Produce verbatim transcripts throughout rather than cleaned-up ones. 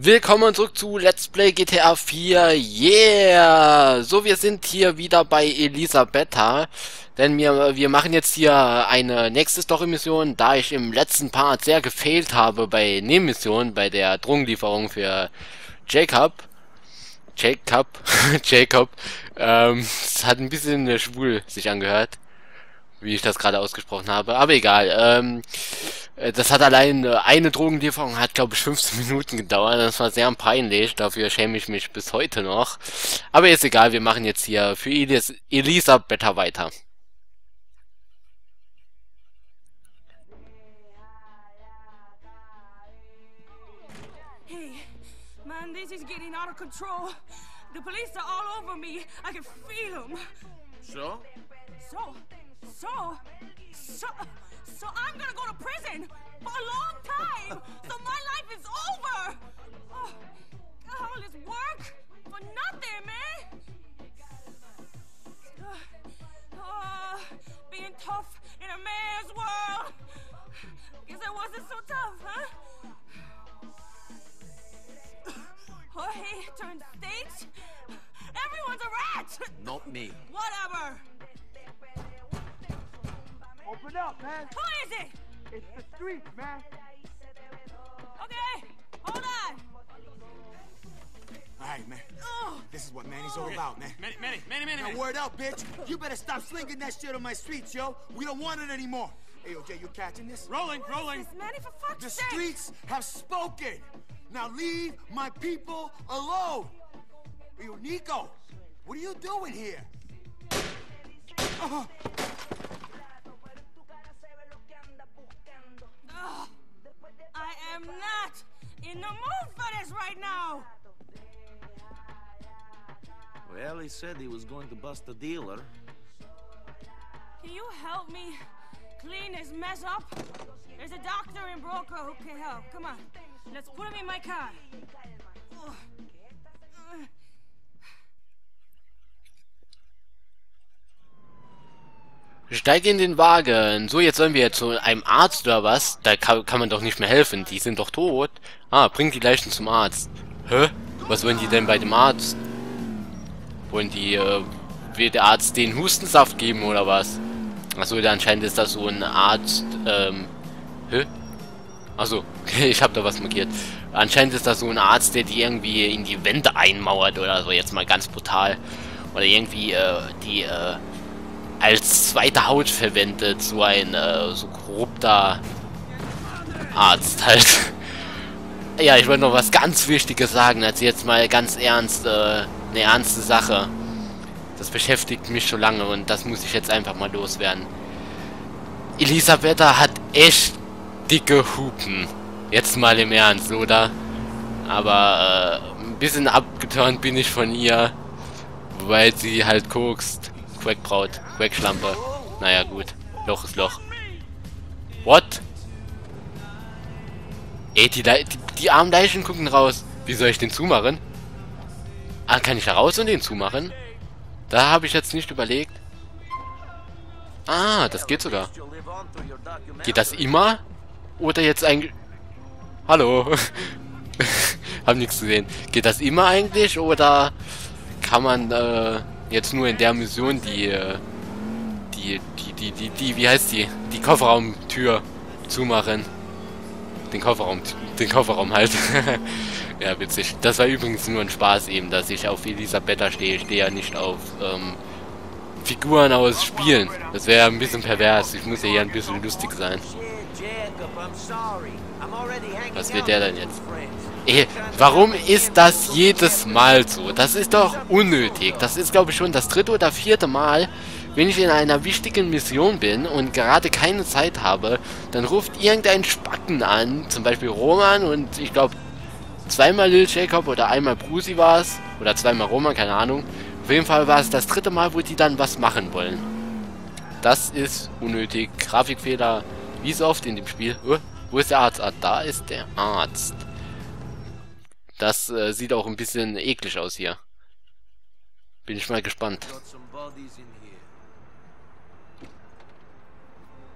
Willkommen zurück zu Let's Play G T A vier, yeah! So, wir sind hier wieder bei Elisabetta, denn wir, wir machen jetzt hier eine nächste Story-Mission, da ich im letzten Part sehr gefailt habe bei Nebenmissionen, bei der Drogenlieferung für Jacob. Jacob, Jacob, ähm, es hat ein bisschen schwul sich angehört, wie ich das gerade ausgesprochen habe, aber egal, ähm, äh, das hat allein, äh, eine Drogenlieferung hat, glaube ich, fünfzehn Minuten gedauert, das war sehr peinlich, dafür schäme ich mich bis heute noch, aber ist egal, wir machen jetzt hier für Elis Elisabetta weiter. Hey, man, this is getting out of control. The police are all over me. I can feel them. So? So, so, so, so I'm gonna go to prison for a long time. So my life is over. Oh, all this work for nothing, man. Oh, being tough in a man's world. Guess I wasn't so tough, huh? Jorge turned stage. Everyone's a rat. Not me. Whatever. Open up, man. Who is it? It's the streets, man. Okay, hold on. All right, man. Oh, This is what Manny's all about, man. Manny, Manny, Manny, Manny, Now, Manny. word up, bitch. You better stop slinging that shit on my streets, yo. We don't want it anymore. Hey, O J, you catching this? Rolling, what rolling. is this, Manny? For fuck's The sake. streets have spoken. Now leave my people alone. Yo, Nico, what are you doing here? Uh-huh. Ugh, I am not in the mood for this right now. Well, he said he was going to bust a dealer. Can you help me clean this mess up? There's a doctor in Broker who can help. Come on, let's put him in my car. Ugh. Ugh. Steig in den Wagen. So, jetzt sollen wir jetzt zu einem Arzt oder was? Da kann, kann man doch nicht mehr helfen, die sind doch tot. Ah, bringt die Leichen zum Arzt. Hä? Was wollen die denn bei dem Arzt? Wollen die, äh, will der Arzt den Hustensaft geben oder was? Achso, anscheinend ist das so ein Arzt, ähm, hä? Achso, ich habe da was markiert. Anscheinend ist das so ein Arzt, der die irgendwie in die Wände einmauert oder so, jetzt mal ganz brutal. Oder irgendwie, äh, die, äh, als zweite Haut verwendet, so ein, äh, so korrupter Arzt halt. Ja, ich wollte noch was ganz Wichtiges sagen, als jetzt mal ganz ernst, äh, eine ernste Sache. Das beschäftigt mich schon lange und das muss ich jetzt einfach mal loswerden. Elisabetta hat echt dicke Hupen. Jetzt mal im Ernst, oder? Aber, äh, ein bisschen abgeturnt bin ich von ihr, weil sie halt kokst. Quackbraut, Quackschlampe. Naja, gut. Loch ist Loch. What? Ey, die, Le die, die armen Leichen gucken raus. Wie soll ich den zumachen? Ah, kann ich da raus und den zumachen? Da habe ich jetzt nicht überlegt. Ah, das geht sogar. Geht das immer? Oder jetzt eigentlich... Hallo? Hab nichts gesehen. Geht das immer eigentlich? Oder kann man, äh... jetzt nur in der Mission die, äh... Die, die, die, die, die... Wie heißt die? Die Kofferraumtür zumachen. Den Kofferraum... Den Kofferraum halt. Ja, witzig. Das war übrigens nur ein Spaß eben, dass ich auf Elisabetta stehe. Ich stehe ja nicht auf, ähm, Figuren aus Spielen. Das wäre ein bisschen pervers. Ich muss ja hier ein bisschen lustig sein. Was wird der denn jetzt? Ey, warum ist das jedes Mal so? Das ist doch unnötig. Das ist, glaube ich, schon das dritte oder vierte Mal, wenn ich in einer wichtigen Mission bin und gerade keine Zeit habe, dann ruft irgendein Spacken an, zum Beispiel Roman und ich glaube, zweimal Lil Jacob oder einmal Brusi war es. Oder zweimal Roman, keine Ahnung. Auf jeden Fall war es das dritte Mal, wo die dann was machen wollen. Das ist unnötig. Grafikfehler, wie so oft in dem Spiel. Oh, wo ist der Arzt? Ah, da ist der Arzt. Das äh, sieht auch ein bisschen eklig aus hier. Bin ich mal gespannt.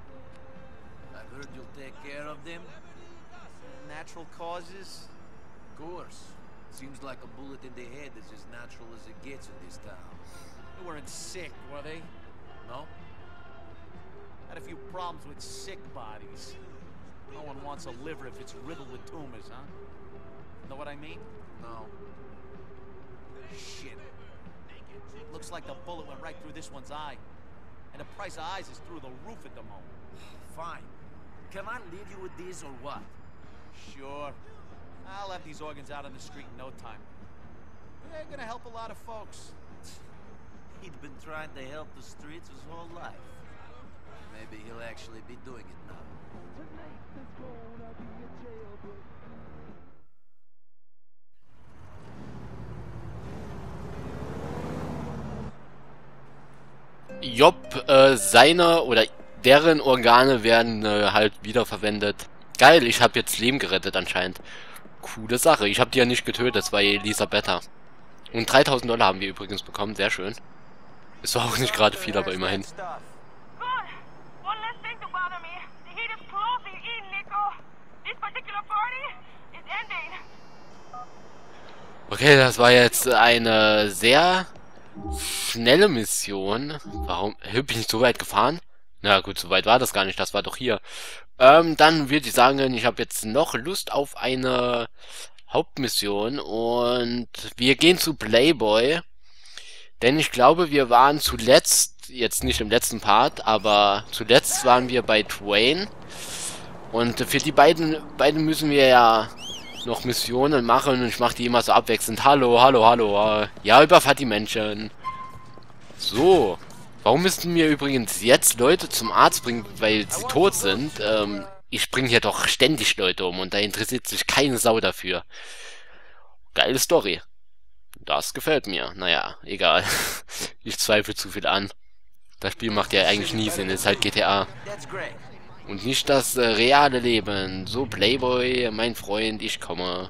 Natural causes. course. Seems like a bullet in the head is as natural as it gets in this town. They weren't sick, were they? No? Had a few problems with sick bodies. No one wants a liver if it's riddled with tumors, huh? Know what I mean? No. Shit. Looks like the bullet went right through this one's eye. And the price of eyes is through the roof at the moment. Fine. Can I leave you with these or what? Sure. I'll have these organs out on the street in no time. They're gonna help a lot of folks. He'd been trying to help the streets his whole life. Maybe he'll actually be doing it now. Job, äh, seine oder deren Organe werden äh, halt wiederverwendet. Geil, ich habe jetzt Leben gerettet anscheinend. Coole Sache. Ich habe die ja nicht getötet, das war Elisabetta. Und dreitausend Dollar haben wir übrigens bekommen, sehr schön. Ist zwar auch nicht gerade viel, aber immerhin. Okay, das war jetzt eine sehr schnelle Mission. Warum? Bin ich nicht so weit gefahren? Na gut, so weit war das gar nicht, das war doch hier. Ähm, dann würde ich sagen, ich habe jetzt noch Lust auf eine Hauptmission und wir gehen zu Playboy. Denn ich glaube, wir waren zuletzt, jetzt nicht im letzten Part, aber zuletzt waren wir bei Dwayne. Und für die beiden, beiden müssen wir ja noch Missionen machen und ich mache die immer so abwechselnd. Hallo, hallo, hallo. Ja, überfahrt die Menschen. So. Warum müssten wir übrigens jetzt Leute zum Arzt bringen, weil sie tot sind? Ähm, ich bringe hier doch ständig Leute um und da interessiert sich keine Sau dafür. Geile Story. Das gefällt mir. Naja, egal. Ich zweifle zu viel an. Das Spiel macht ja eigentlich nie Sinn. Es ist halt G T A. Und nicht das äh, reale Leben. So, Playboy, mein Freund, ich komme.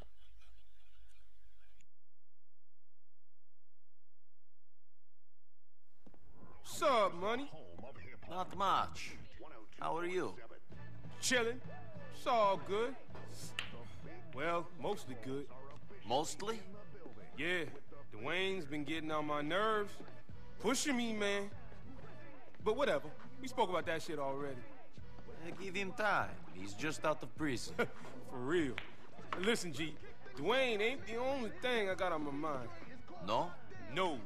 What's up, money? Not much. How are you? Chilling. It's all good. Well, mostly good. Mostly? Yeah, Dwayne's been getting on my nerves. Pushing me, man. But whatever. We spoke about that shit already. Uh, give him time. He's just out of prison. For real. Listen, G. Dwayne ain't the only thing I got on my mind. No? No.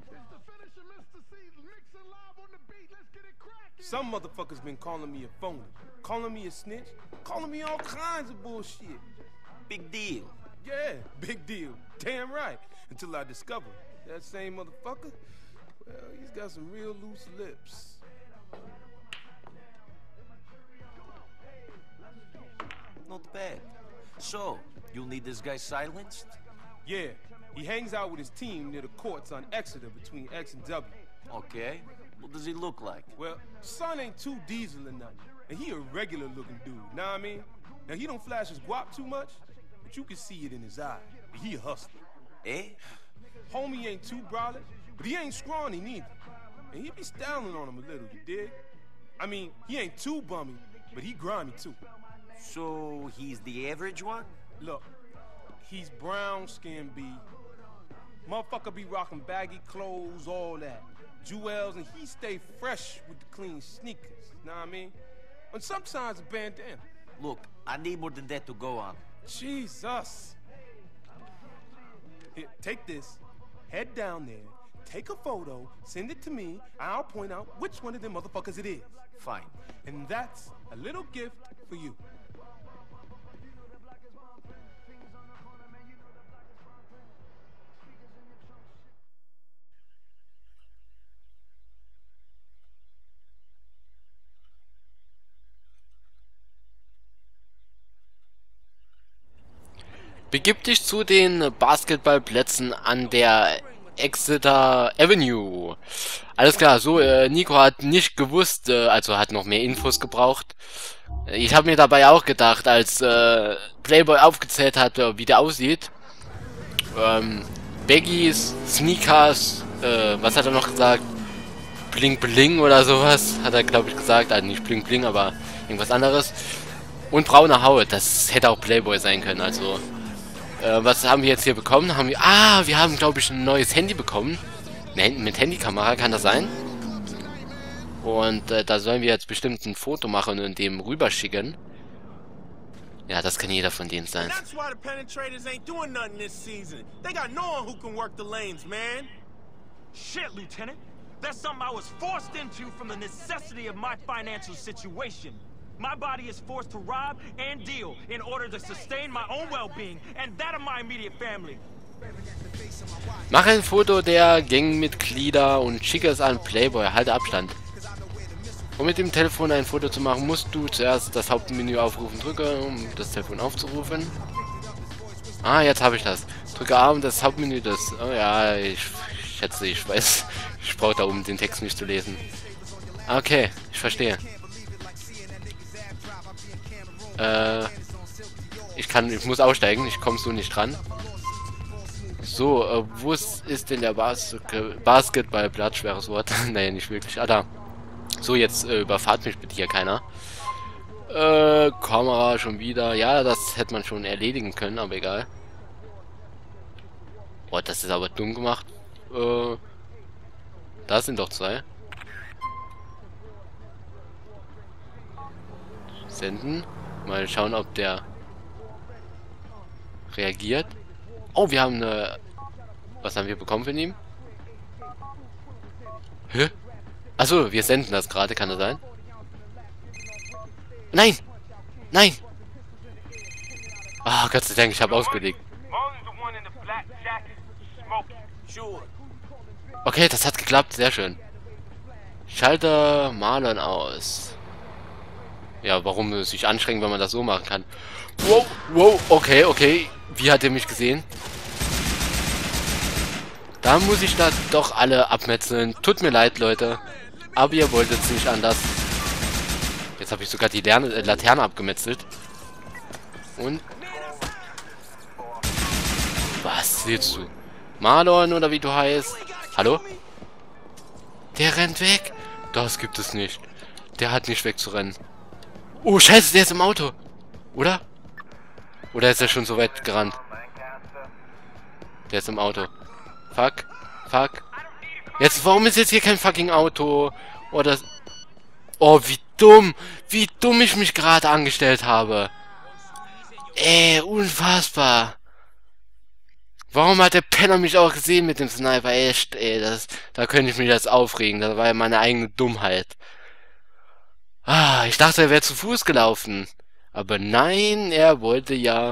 Some motherfuckers been calling me a phony, calling me a snitch, calling me all kinds of bullshit. Big deal. Yeah, big deal. Damn right. Until I discover that same motherfucker, well, he's got some real loose lips. Not bad. So, you'll need this guy silenced? Yeah, he hangs out with his team near the courts on Exeter between X and W. Okay. What does he look like? Well, son ain't too diesel or nothing. And he a regular looking dude, know what I mean? Now, he don't flash his guap too much, but you can see it in his eye. He a hustler. Eh? Homie ain't too brolic, but he ain't scrawny neither. And he be styling on him a little, you dig? I mean, he ain't too bummy, but he grimy too. So, he's the average one? Look, he's brown skinned, B. Motherfucker be rocking baggy clothes, all that. Jewels, and he stay fresh with the clean sneakers, know what I mean? And sometimes a bandana. Look, I need more than that to go on. Jesus. Here, take this, head down there, take a photo, send it to me, and I'll point out which one of them motherfuckers it is. Fine. And that's a little gift for you. Begib dich zu den Basketballplätzen an der Exeter Avenue. Alles klar, so, äh, Nico hat nicht gewusst, äh, also hat noch mehr Infos gebraucht. Ich habe mir dabei auch gedacht, als äh, Playboy aufgezählt hat, wie der aussieht. Ähm, Baggies, Sneakers, äh, was hat er noch gesagt? Bling Bling oder sowas, hat er glaube ich gesagt. Also nicht Bling Bling, aber irgendwas anderes. Und braune Haut, das hätte auch Playboy sein können, also Äh, was haben wir jetzt hier bekommen? Haben wir... Ah, wir haben, glaube ich, ein neues Handy bekommen. Mit Handykamera, kann das sein? Und äh, da sollen wir jetzt bestimmt ein Foto machen und dem rüberschicken. Ja, das kann jeder von denen sein. That's why the penetrators ain't doing nothing this season. They got no one who can work the lanes, man. Shit, Lieutenant. That's something I was forced into from the necessity of my financial situation. My body is forced to rob and deal in order to sustain my own well-being and that of my immediate family. Mach ein Foto der Gangmitglieder und schicke es an Playboy. Halte Abstand. Um mit dem Telefon ein Foto zu machen, musst du zuerst das Hauptmenü aufrufen. Drücke, um das Telefon aufzurufen. Ah, jetzt habe ich das. Drücke A, um das Hauptmenü das... Oh ja, ich schätze, ich weiß. Ich brauche da oben den Text nicht zu lesen. Okay, ich verstehe. Äh... Ich kann... Ich muss aussteigen. Ich komme so nicht dran. So, äh, wo ist denn der Bas Basketballplatz? Schweres Wort. Nein, nicht wirklich. Ah, da. So, jetzt äh, überfahrt mich bitte hier keiner. Äh, Kamera schon wieder. Ja, das hätte man schon erledigen können, aber egal. Boah, das ist aber dumm gemacht. Äh, da sind doch zwei. Senden. Mal schauen, ob der reagiert. Oh, wir haben eine... Was haben wir bekommen von ihm? Hä? Achso, wir senden das gerade, kann das sein? Nein! Nein! Ah, oh, Gott sei Dank, ich habe ausgelegt. Okay, das hat geklappt, sehr schön. Schalter Marlon aus. Ja, warum es sich anstrengen, wenn man das so machen kann? Wow, wow, okay, okay. Wie hat er mich gesehen? Da muss ich da doch alle abmetzeln. Tut mir leid, Leute. Aber ihr wolltet es nicht anders. Jetzt habe ich sogar die Lerne, äh, Laterne abgemetzelt. Und... Was willst du? Marlon oder wie du heißt? Hallo? Der rennt weg. Das gibt es nicht. Der hat nicht wegzurennen. Oh, scheiße, der ist im Auto. Oder? Oder ist er schon so weit gerannt? Der ist im Auto. Fuck. Fuck. Jetzt, warum ist jetzt hier kein fucking Auto? Oh, das... Oh, wie dumm. Wie dumm ich mich gerade angestellt habe. Ey, unfassbar. Warum hat der Penner mich auch gesehen mit dem Sniper? Echt, ey, das... Da könnte ich mich jetzt aufregen. Das war ja meine eigene Dummheit. Ah, ich dachte, er wäre zu Fuß gelaufen. Aber nein, er wollte ja...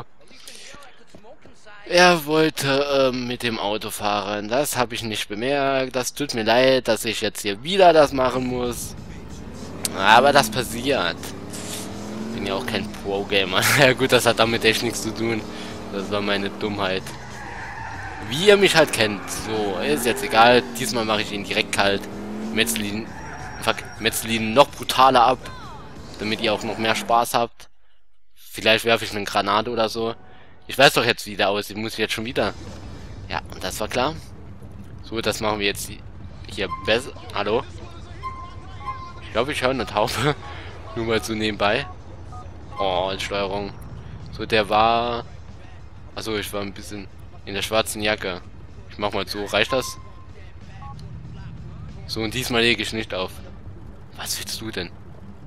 Er wollte ähm, mit dem Auto fahren. Das habe ich nicht bemerkt. Das tut mir leid, dass ich jetzt hier wieder das machen muss. Aber das passiert. Bin ja auch kein Pro-Gamer. Ja gut, das hat damit echt nichts zu tun. Das war meine Dummheit. Wie ihr mich halt kennt. So, ist jetzt egal. Diesmal mache ich ihn direkt kalt. Metzel ihn, fuck, metzel ihn noch brutaler ab. Damit ihr auch noch mehr Spaß habt. Vielleicht werfe ich eine Granate oder so. Ich weiß doch jetzt, wie der aussieht. Muss ich jetzt schon wieder. Ja, und das war klar. So, das machen wir jetzt hier besser. Hallo? Ich glaube, ich höre eine Taube. Nur mal so nebenbei. Oh, Steuerung. So, der war... Achso, ich war ein bisschen in der schwarzen Jacke. Ich mach mal so. Reicht das? So, und diesmal lege ich nicht auf. Was willst du denn?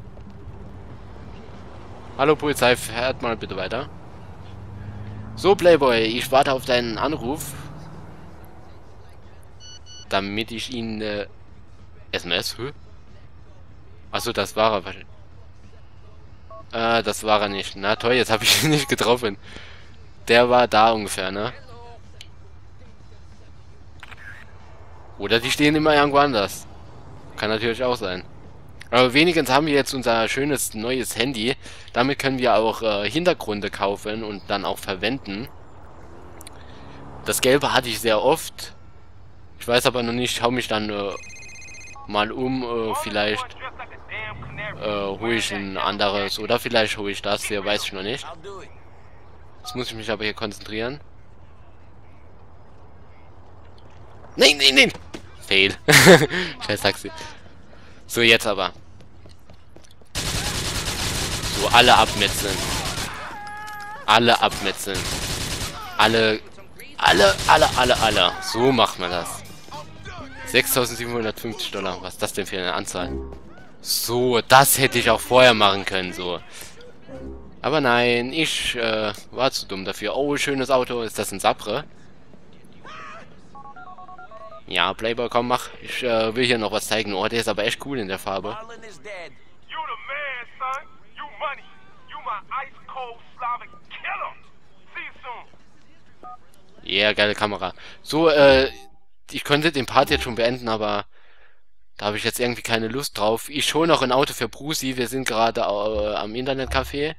Hallo Polizei, fährt mal bitte weiter. So, Playboy, ich warte auf deinen Anruf. Damit ich ihn... Äh, S M S? Hä? Achso, das war er. Äh, das war er nicht. Na toll, jetzt habe ich ihn nicht getroffen. Der war da ungefähr, ne? Oder die stehen immer irgendwo anders. Kann natürlich auch sein. Aber wenigstens haben wir jetzt unser schönes neues Handy. Damit können wir auch äh, Hintergründe kaufen und dann auch verwenden. Das Gelbe hatte ich sehr oft. Ich weiß aber noch nicht, schau mich dann äh, mal um. Äh, vielleicht äh, hole ich ein anderes oder vielleicht hole ich das hier, weiß ich noch nicht. Jetzt muss ich mich aber hier konzentrieren. Nein, nein, nein! Fail. Scheiß Taxi. So, jetzt aber. So, alle abmetzeln. Alle abmetzeln. alle, alle, alle, alle, alle. So macht man das. sechstausendsiebenhundertfünfzig Dollar. Was ist das denn für eine Anzahl? So, das hätte ich auch vorher machen können, so. Aber nein, ich äh, war zu dumm dafür. Oh, schönes Auto. Ist das ein Sabre? Ja, Playboy, komm, mach. Ich äh, will hier noch was zeigen. Oh, der ist aber echt cool in der Farbe. Ja, yeah, geile Kamera. So, äh, ich könnte den Part jetzt schon beenden, aber da habe ich jetzt irgendwie keine Lust drauf. Ich hole noch ein Auto für Brucey. Wir sind gerade äh, am Internetcafé.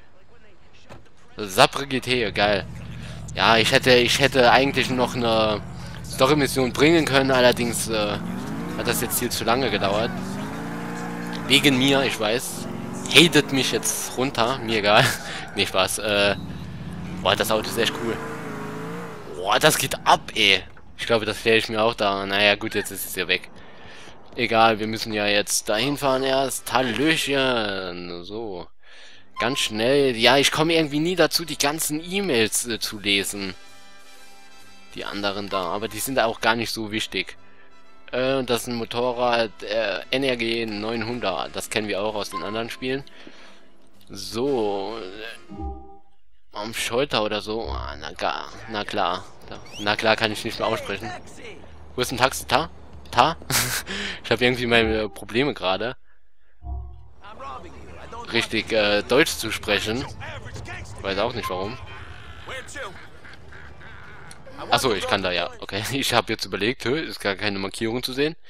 Sabre G T, geil. Ja, ich hätte, ich hätte eigentlich noch eine Story-Mission bringen können, allerdings äh, hat das jetzt viel zu lange gedauert. Wegen mir, ich weiß. Hatet mich jetzt runter, mir egal. Nee, Spaß. Äh, boah, das Auto ist echt cool. Boah, das geht ab, ey. Ich glaube, das stelle ich mir auch da. Naja, gut, jetzt ist es ja weg. Egal, wir müssen ja jetzt dahin fahren erst. Hallöchen. So. Ganz schnell. Ja, ich komme irgendwie nie dazu, die ganzen E-Mails äh, zu lesen. Die anderen da. Aber die sind auch gar nicht so wichtig. Äh, das ist ein Motorrad. Äh, N R G neunhundert. Das kennen wir auch aus den anderen Spielen. So. Am Scholter oder so. Ah, na, gar, na klar. Da, na klar kann ich nicht mehr aussprechen. Wo ist ein Taxi? Ta? Ta? Ich habe irgendwie meine Probleme gerade. Richtig äh, Deutsch zu sprechen. Weiß auch nicht warum. Achso, ich kann da ja. Okay, ich habe jetzt überlegt, ist gar keine Markierung zu sehen.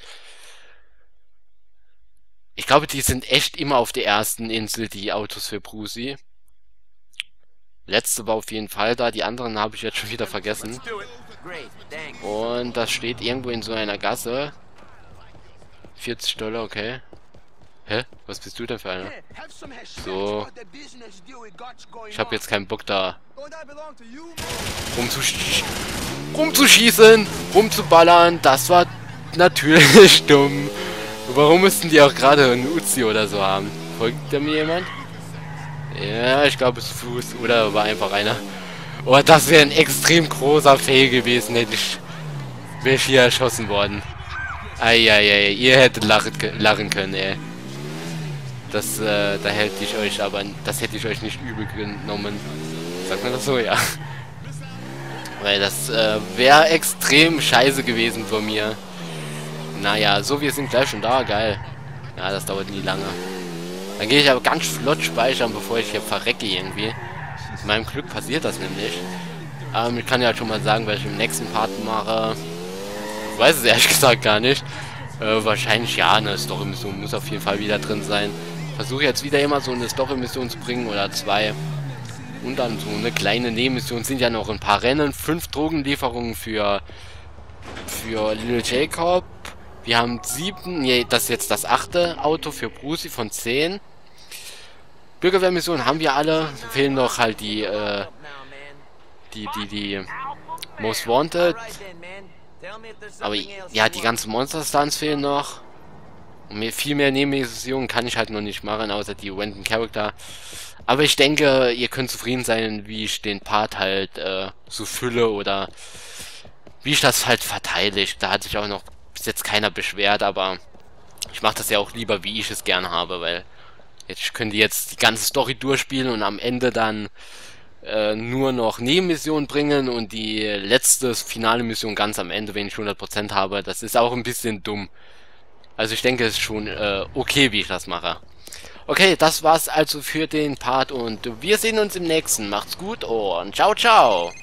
Ich glaube, die sind echt immer auf der ersten Insel, die Autos für Brucey. Letzte war auf jeden Fall da, die anderen habe ich jetzt schon wieder vergessen. Und das steht irgendwo in so einer Gasse. vierzig Dollar, okay. Hä? Was bist du denn für einer? So. Ich habe jetzt keinen Bock da rumzusch rumzuschießen, rumzuballern. Das war natürlich dumm. Warum müssten die auch gerade einen Uzi oder so haben? Folgt da mir jemand? Ja, ich glaube es ist Fuß. Oder war einfach einer. Oh, das wäre ein extrem großer Fail gewesen, hätte ich... wäre ich hier erschossen worden. Eieiei, ihr hättet lachen, lachen können, ey. Das, äh, da hätte ich euch aber... Das hätte ich euch nicht übel genommen. Sagt man das so? Ja. Weil das, äh, wäre extrem scheiße gewesen von mir. Naja, so, wir sind gleich schon da, geil. Ja, das dauert nie lange. Dann gehe ich aber ganz flott speichern, bevor ich hier verrecke irgendwie. In meinem Glück passiert das nämlich. Ähm, ich kann ja schon mal sagen, was ich im nächsten Part mache. Ich weiß es ehrlich gesagt gar nicht. Äh, wahrscheinlich ja, eine Story-Mission muss auf jeden Fall wieder drin sein. Versuche jetzt wieder immer so eine Story-Mission zu bringen oder zwei. Und dann so eine kleine Nebenmission. Sind ja noch ein paar Rennen. Fünf Drogenlieferungen für, für Little Jacob. Wir haben sieben, nee, das ist jetzt das achte Auto für Brucey von zehn. Bürgerwehrmissionen haben wir alle. Fehlen noch halt die, äh, die, die, die Most Wanted. Aber ja, die ganzen Monster Stunts fehlen noch. Und mehr, viel mehr Nebenmissionen kann ich halt noch nicht machen, außer die Random Character. Aber ich denke, ihr könnt zufrieden sein, wie ich den Part halt äh, so fülle oder wie ich das halt verteile. Da hat sich auch noch bis jetzt keiner beschwert, aber ich mache das ja auch lieber, wie ich es gerne habe, weil jetzt könnt ihr jetzt die ganze Story durchspielen und am Ende dann äh, nur noch Nebenmissionen bringen und die letzte finale Mission ganz am Ende, wenn ich hundert Prozent habe. Das ist auch ein bisschen dumm. Also ich denke, es ist schon äh, okay, wie ich das mache. Okay, das war's also für den Part und wir sehen uns im nächsten. Macht's gut und ciao, ciao!